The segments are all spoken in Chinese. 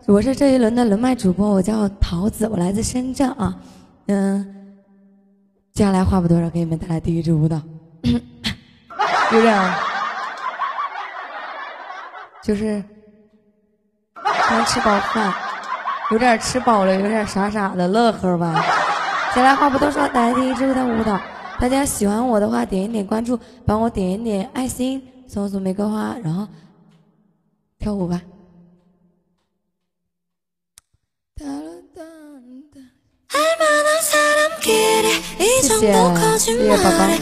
我是这一轮的人脉主播，我叫桃子，我来自深圳啊。接下来话不多说，给你们带来第一支舞蹈，有点就是刚吃饱饭，有点吃饱了，有点傻傻的乐呵吧。接下来话不多说，带来第一支舞蹈。大家喜欢我的话，点一点关注，帮我点一点爱心，送玫瑰花，然后跳舞吧。谢谢，谢谢宝宝。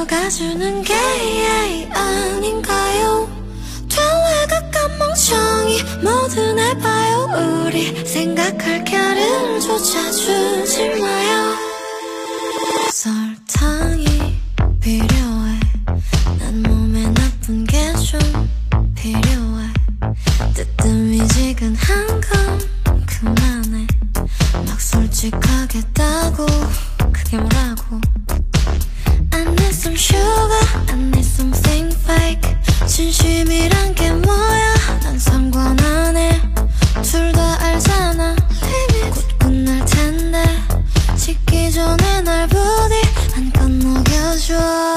솔직하겠다고 크게 뭐라고 I need some sugar, I need something fake 진심이란 게 뭐야 난 상관 안 해 둘 다 알잖아 곧 끝날 텐데 식기 전에 날 부디 한껏 녹여줘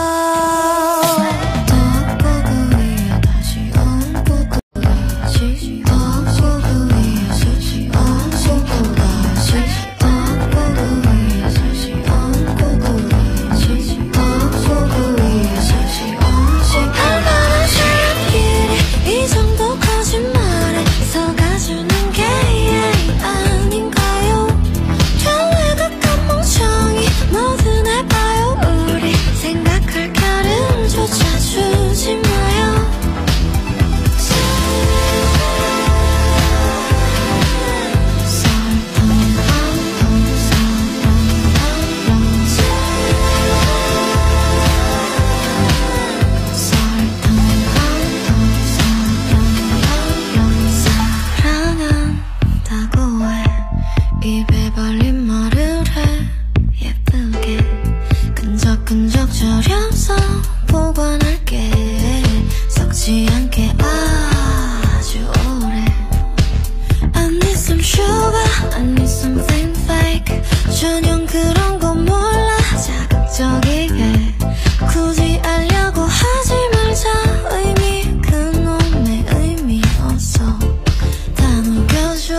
전혀 그런 거 몰라 자극적이게 굳이 알려고 하지 말자 의미 그놈의 의미 없어 다 녹여줘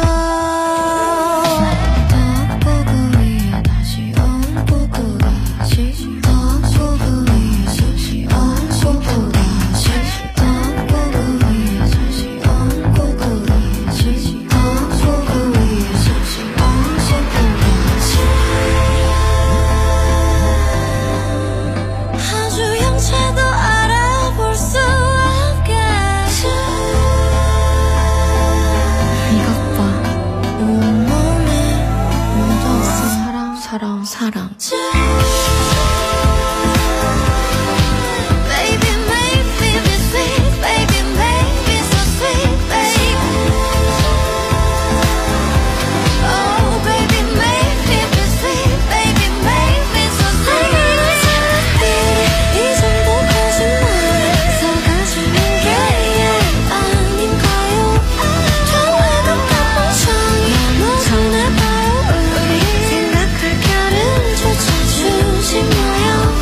떡볶이 위에 다시 얹고 다시 떡볶이 위에 다시 얹고 다시 떡볶이 위에 다시 얹고 다시 떡볶이 위에 다시 얹고 사랑 Baby make me be sweet Baby make me so sweet baby Oh baby make me be sweet Baby make me so sweet 이 정도 거짓말에 속아주는 게 아닌가요 저 외국간 멍청이 무슨 해봐요 우리 생각할 겨를 주지 마요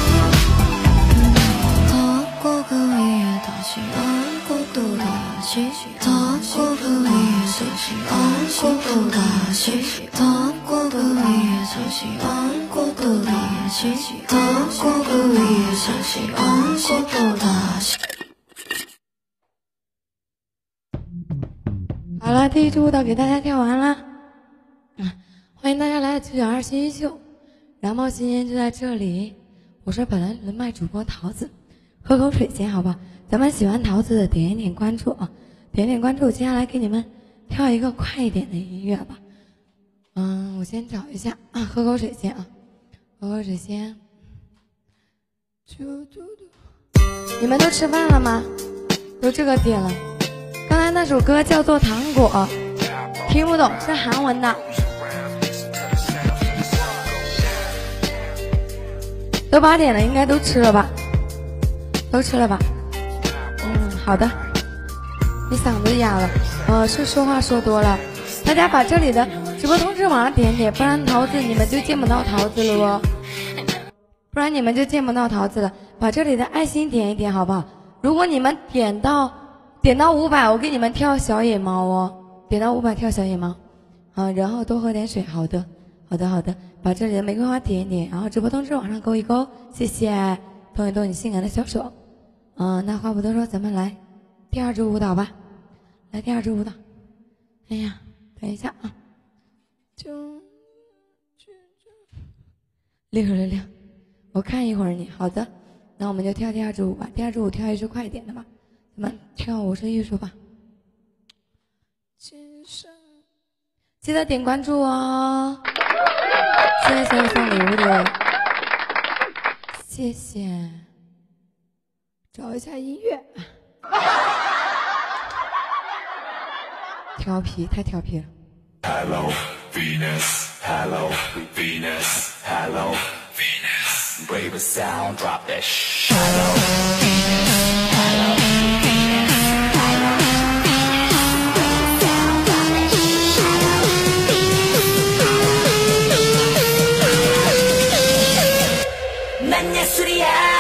덮고 그 위에 다시 얹고 또 다시 덮고 그 위에 다시 얹고 또 다시 덮고 그 위에 다시 얹고 또 다시 덮고 그 위에 다시 얹고 또 다시 好了，第一支舞蹈给大家跳完了，欢迎大家来92新秀。燃爆新烟就在这里，我是本人人脉主播桃子，喝口水先好吧。咱们喜欢桃子的点一点关注啊，点点关注。接下来给你们跳一个快一点的音乐吧。我先找一下啊，喝口水先啊，喝口水先。你们都吃饭了吗？都这个点了。刚才那首歌叫做《糖果》，听不懂，是韩文的。都8点了，应该都吃了吧？都吃了吧？好的。你嗓子哑了，是说话说多了。 大家把这里的直播通知往上点点，不然桃子你们就见不到桃子了哦。不然你们就见不到桃子了。把这里的爱心点一点，好不好？如果你们点到500，我给你们跳小野猫哦。点到500跳小野猫，然后多喝点水。好的。把这里的玫瑰花点一点，然后直播通知往上勾一勾，谢谢，动一动你性感的小手。那话不多说，咱们来第二支舞蹈吧。来第二支舞蹈。哎呀，等一下啊，666，我看一会儿你。好的，那我们就跳第二支舞吧。第二支舞跳一支快一点的吧，咱们跳舞是艺术吧。记得点关注哦。谢谢所有送礼物的人，谢谢。找一下音乐。调皮，太调皮了。Hello Venus, Hello Venus, Hello Venus, Brave sound, drop that shit. Hello Venus, Hello Venus, Hello Venus, sound, drop that shit. Hello Venus, 난 예술이야.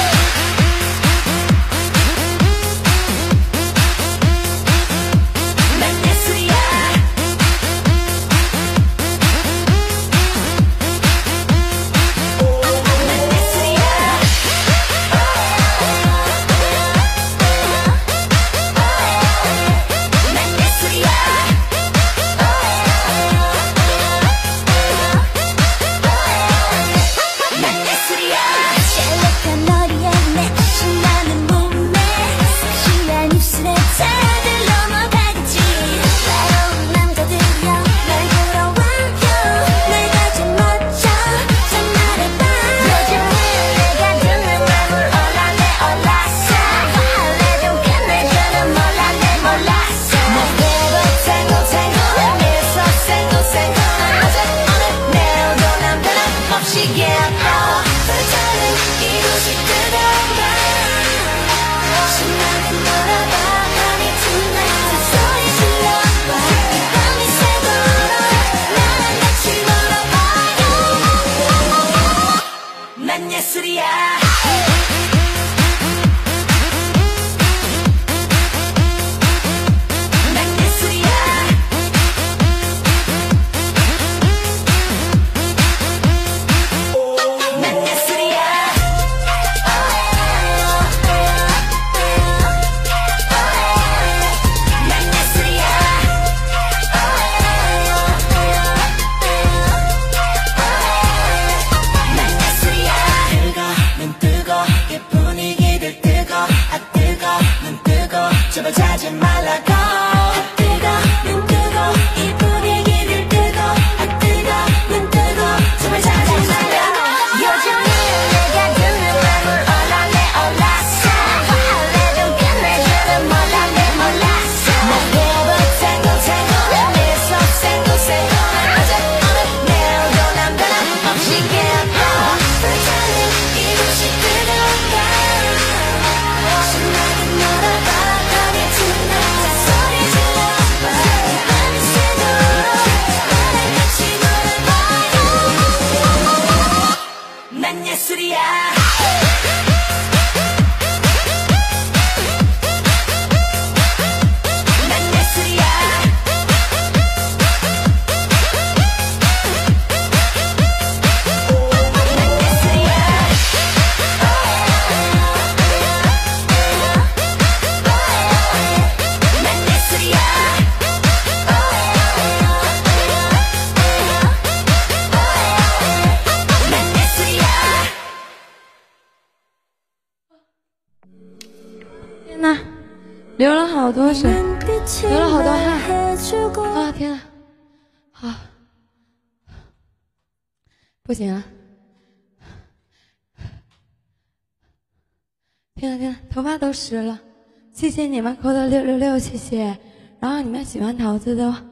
流了好多水，流了好多汗啊！天啊，好，不行了！天啊天啊，头发都湿了！谢谢你们扣的666，谢谢。然后你们喜欢桃子的话，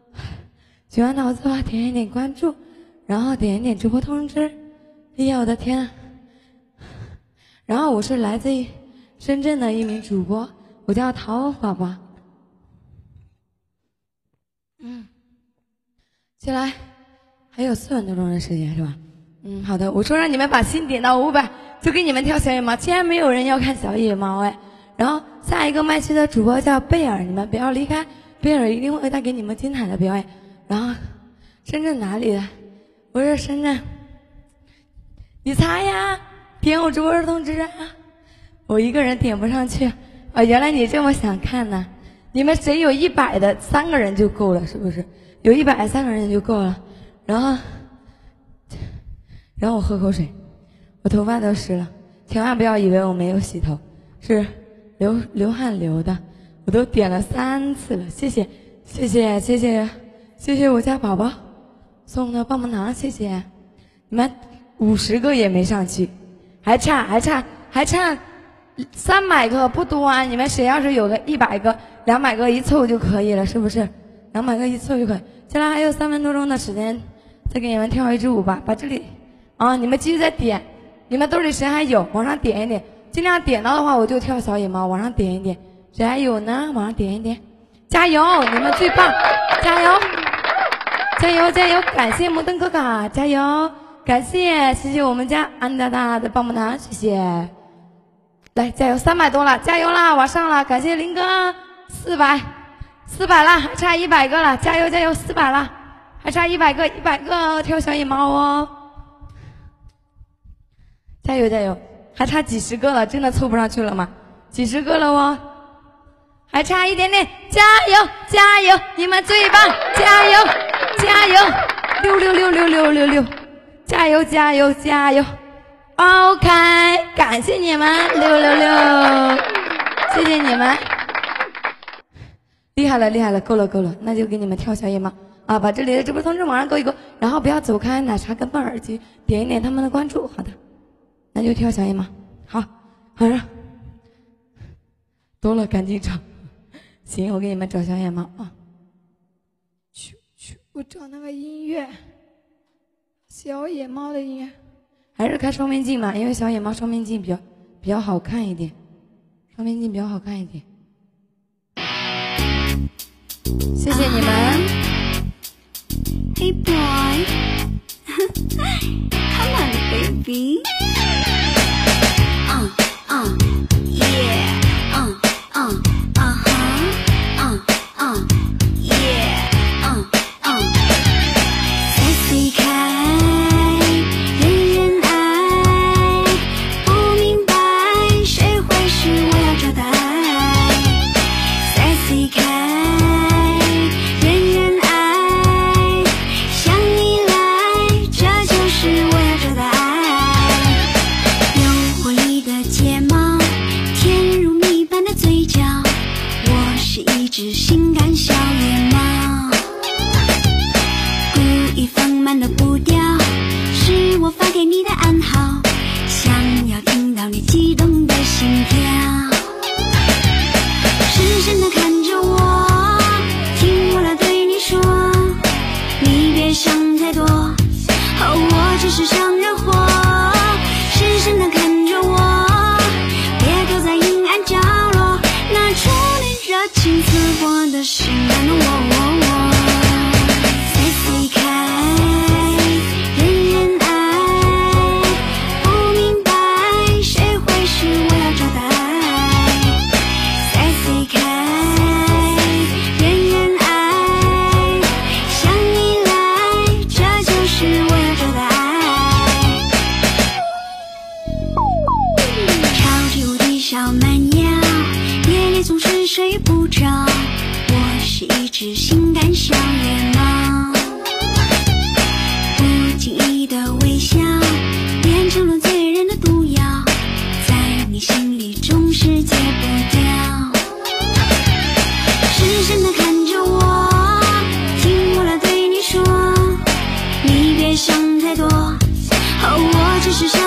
点一点关注，然后点一点直播通知。哎呀，我的天啊！然后我是来自于深圳的一名主播。我叫桃宝宝， 接下来还有4分多钟的时间是吧？好的，我说让你们把心点到500，就给你们跳小野猫。竟然没有人要看小野猫哎！然后下一个麦区的主播叫贝尔，你们不要离开，贝尔一定会带给你们精彩的表演。然后深圳哪里的？我是深圳，你猜呀？点我直播的通知啊！我一个人点不上去啊！原来你这么想看呢？你们谁有100的3个人就够了，是不是？有100的3个人就够了。然后我喝口水，我头发都湿了，千万不要以为我没有洗头，是流汗流的。我都点了3次了，谢谢我家宝宝送的棒棒糖，谢谢你们50个也没上去，还差300个，不多啊！你们谁要是有个100个、200个一凑就可以了，是不是？200个一凑就可以。接下来还有3分多钟的时间，再给你们跳一支舞吧。把这里你们继续再点，你们兜里谁还有，往上点一点，尽量点到的话我就跳小野猫，往上点一点。谁还有呢？往上点一点，加油！你们最棒，加油！感谢摩登可卡，加油！感谢我们家安大大的棒棒糖，谢谢。来，加油！300多了，加油啦！往上了，感谢林哥，400了，还差100个了，加油！400了，还差100个跳小野猫哦！加油！还差几十个了，真的凑不上去了吗？几十个了哦，还差一点点，加油！你们最棒，加油！666，加油！OK， 感谢你们666，谢谢你们，厉害了，够了，那就给你们跳小野猫啊！把这里的直播通知往上勾一勾，然后不要走开，奶茶跟伴耳机点一点他们的关注，好的，那就跳小野猫，好了，多了赶紧找，行，我给你们找小野猫啊，我找那个音乐，小野猫的音乐。还是开双面镜嘛，因为小野猫双面镜比较好看一点，双面镜比较好看一点。谢谢你们。 Hey boy, come on baby. Yeah.是